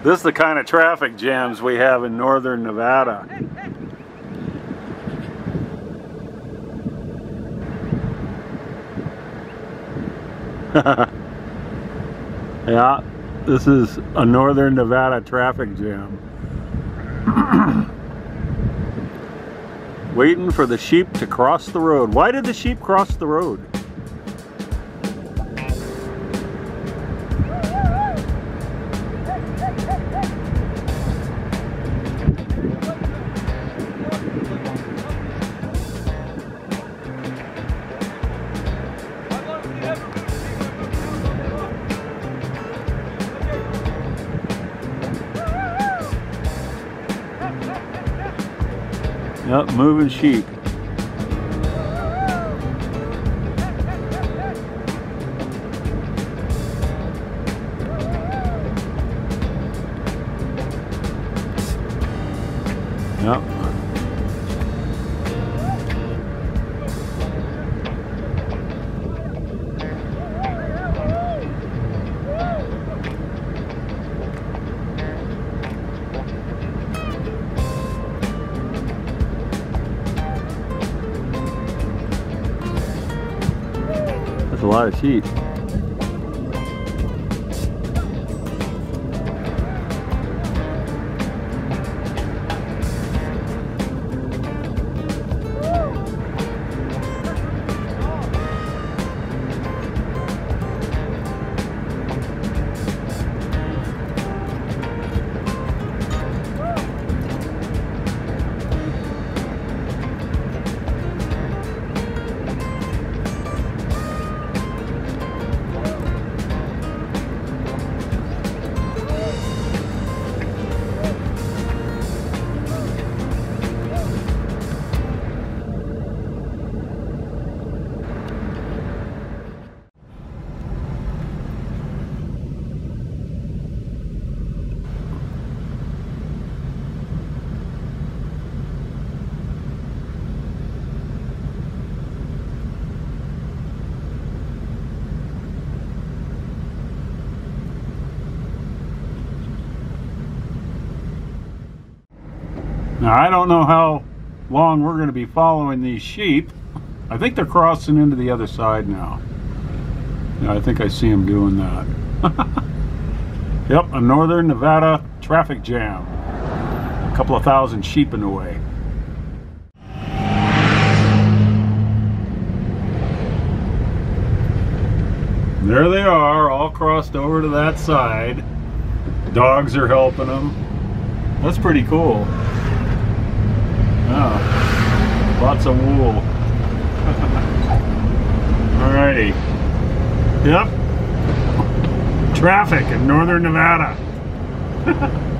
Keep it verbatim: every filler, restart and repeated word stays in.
This is the kind of traffic jams we have in northern Nevada. Yeah, this is a northern Nevada traffic jam. Waiting for the sheep to cross the road. Why did the sheep cross the road? Yep, moving sheep. Yep. That's a lot of sheep. Now, I don't know how long we're going to be following these sheep. I think they're crossing into the other side now. Yeah, I think I see them doing that. Yep, a northern Nevada traffic jam. A couple of thousand sheep in the way. There they are, all crossed over to that side. Dogs are helping them. That's pretty cool. Oh, lots of wool. Alrighty. Yep. Traffic in northern Nevada.